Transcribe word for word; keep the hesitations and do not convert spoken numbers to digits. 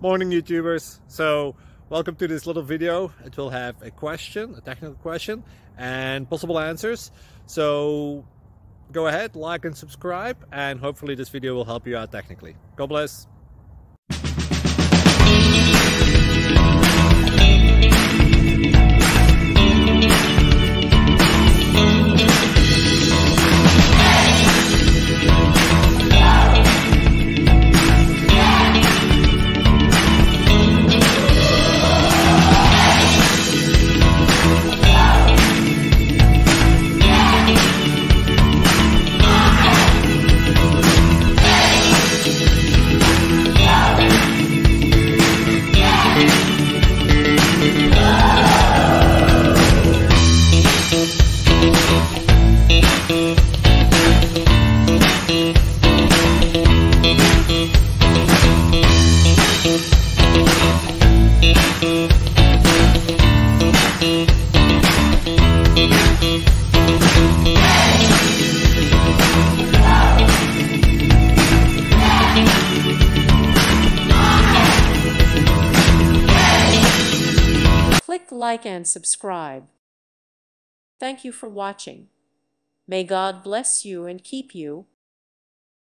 Morning YouTubers. So welcome to this little video. It will have a question, a technical question, and possible answers. So go ahead, like and subscribe, and hopefully this video will help you out technically. God bless. Click like and subscribe. Thank you for watching. May God bless you and keep you.